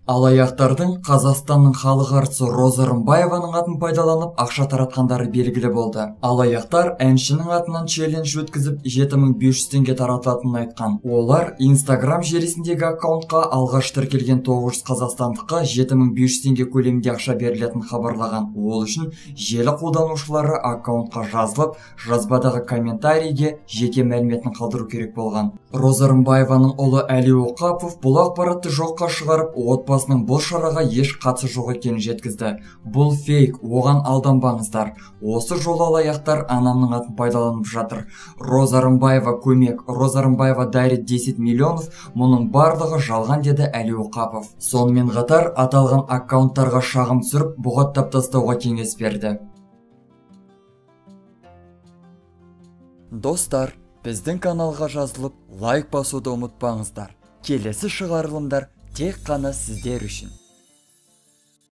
Алаяқтардың Қазақстанның халық әртісі Роза Рымбаеваның атын пайдаланып ақша таратқандары белгілі болды. Алаяқтар әншінің атынан челлендж өткізіп 7500 теңге тарататынын айтқан. Олар Instagram желісіндегі аккаунтқа алғаш тіркелген 900 қазақстандыққа 7500 теңге көлемінде ақша берілетінін хабарлаған. Ол үшін желі қолданушылары аккаунтқа жазылып, жазбадағы комментарийге жеке мәліметін қалдыру керек болған. Роза Рымбаеваның ұлы Әли Оқапов бұл ақпаратты жоққа шығарып, отбасының бұл шараға еш қатысы жоқ екенін жеткізді. Бұл фейк, оған алданбаңыздар. Осы жолы алаяқтар анамның атын пайдаланып жатыр. Роза Рымбаева көмек, Роза Рымбаева дарит 10 миллионов, мұның барлығы жалған, деді Әли Оқапов. Сонымен қатар аталған аккаунттарға шағым түсіріп, бұғаттап тастауға кеңес берді. Достар, біздің каналға жазылып, лайк басуды ұмытпаңыздар. Келесі шығарылымдар тек қана сіздер үшін.